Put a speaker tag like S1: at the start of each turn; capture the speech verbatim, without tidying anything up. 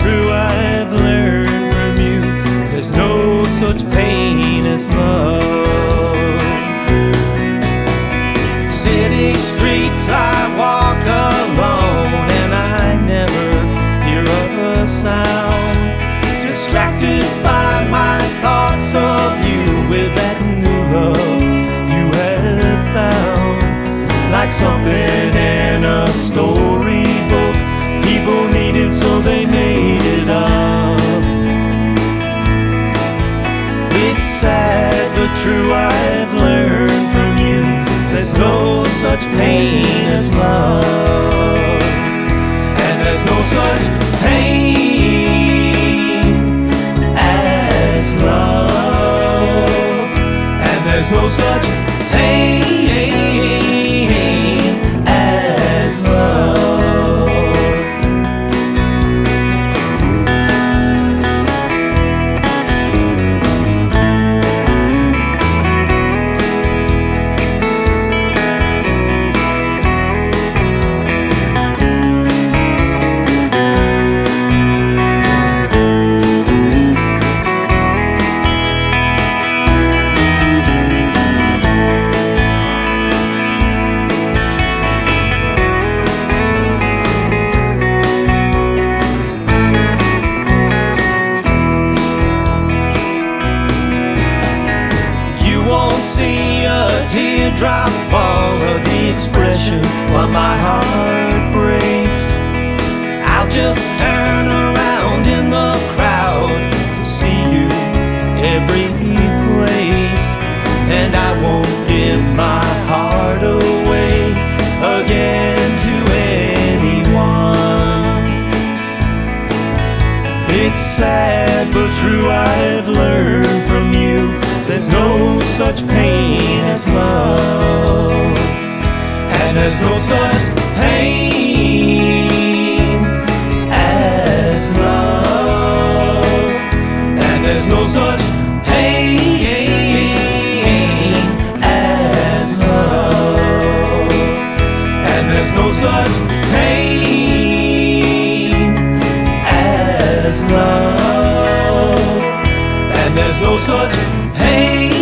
S1: true, I've learned from you, there's no such pain as love. City streets I walk alone, and I never hear a sound, distracted by my thoughts of you with that new love you have found. Like something in a storybook people needed, so they made it up. It's sad but true, I've learned from you, there's no such pain as love. And there's no such pain as love. And there's no such pain as love. See a teardrop fall, or the expression while my heart breaks. I'll just turn around in the crowd to see you every place, and I won't give my heart away again to anyone. It's sad but true, I've learned from you, there's no such pain as love. And there's no such pain as love. And there's no such pain as love. And there's no such pain as love. And there's no such pain